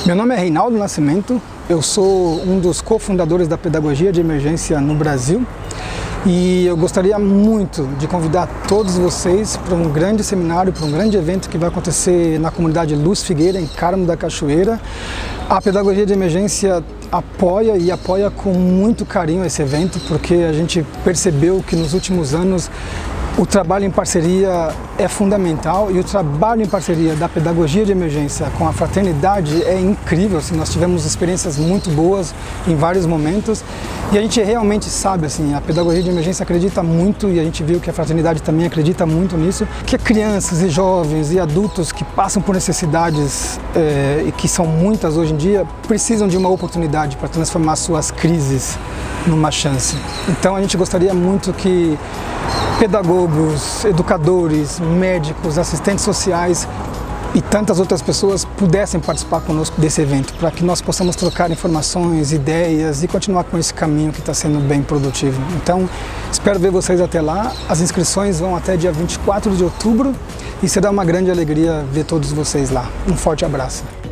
Meu nome é Reinaldo Nascimento, eu sou um dos cofundadores da Pedagogia de Emergência no Brasil e eu gostaria muito de convidar todos vocês para um grande seminário, para um grande evento que vai acontecer na comunidade Luz Figueira, em Carmo da Cachoeira. A Pedagogia de Emergência apoia com muito carinho esse evento, porque a gente percebeu que nos últimos anos o trabalho em parceria é fundamental e o trabalho em parceria da Pedagogia de Emergência com a Fraternidade é incrível. Assim, nós tivemos experiências muito boas em vários momentos e a gente realmente sabe, assim, a Pedagogia de Emergência acredita muito, e a gente viu que a Fraternidade também acredita muito nisso, que crianças e jovens e adultos que passam por necessidades e que são muitas hoje em dia, precisam de uma oportunidade para transformar suas crises numa chance. Então a gente gostaria muito que pedagogos, educadores, médicos, assistentes sociais e tantas outras pessoas pudessem participar conosco desse evento, para que nós possamos trocar informações, ideias e continuar com esse caminho que está sendo bem produtivo. Então, espero ver vocês até lá. As inscrições vão até dia 24 de outubro e será uma grande alegria ver todos vocês lá. Um forte abraço.